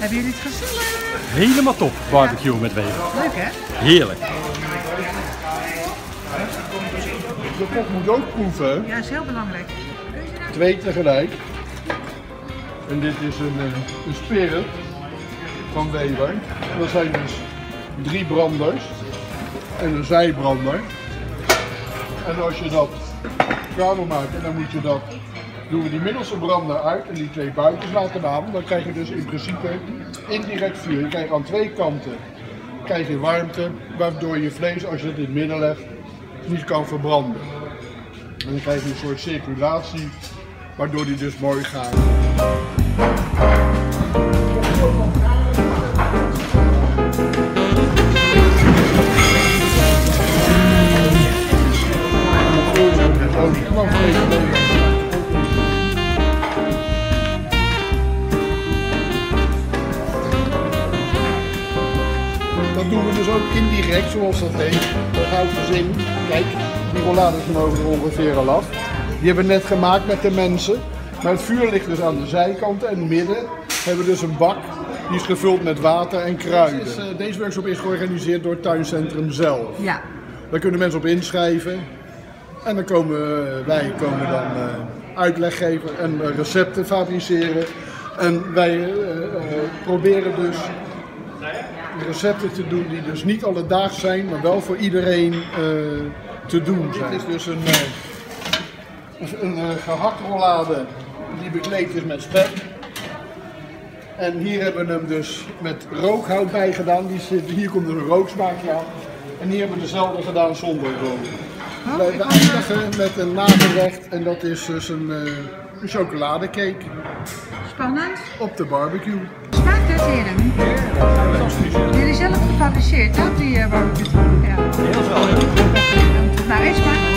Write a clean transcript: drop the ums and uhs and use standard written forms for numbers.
Hebben jullie het gezellig? Helemaal top, barbecue met Weber. Leuk hè? Heerlijk. De kok moet ook proeven. Ja, is heel belangrijk. 2 tegelijk. En dit is een spirit van Weber. Dat zijn dus 3 branders en een zijbrander. En als je dat gaar maakt, en dan moet je dat, doen we die middelste brander uit en die 2 buitens laten aan. Dan krijg je dus in principe indirect vuur. Je krijgt aan 2 kanten warmte, waardoor je vlees, als je het in het midden legt, niet kan verbranden. En dan krijg je een soort circulatie, waardoor die dus mooi gaat. Dat doen we dus ook indirect, zoals dat heet. Dat houdt dus in. Kijk, die rollades mogen er ongeveer al af. Die hebben we net gemaakt met de mensen. Maar het vuur ligt dus aan de zijkanten en in het midden hebben we dus een bak. Die is gevuld met water en kruiden. Deze workshop is georganiseerd door het tuincentrum zelf. Ja. Daar kunnen mensen op inschrijven. En dan wij komen dan uitleg geven en recepten fabriceren. En wij proberen dus recepten te doen die dus niet alledaags zijn, maar wel voor iedereen te doen zijn. Dit is dus een gehakt rollade die bekleed is met spek. En hier hebben we hem dus met rookhout bij gedaan. Hier komt er een rooksmaakje aan. En hier hebben we dezelfde gedaan zonder rook. We eindigen met een nagerecht en dat is dus een chocoladecake. Spannend. Op de barbecue. Smaakt het, heren? Fantastisch. Jullie zelf gefabriceerd, hè, die barbecue? Ja. Heel veel. Nou, eens maar.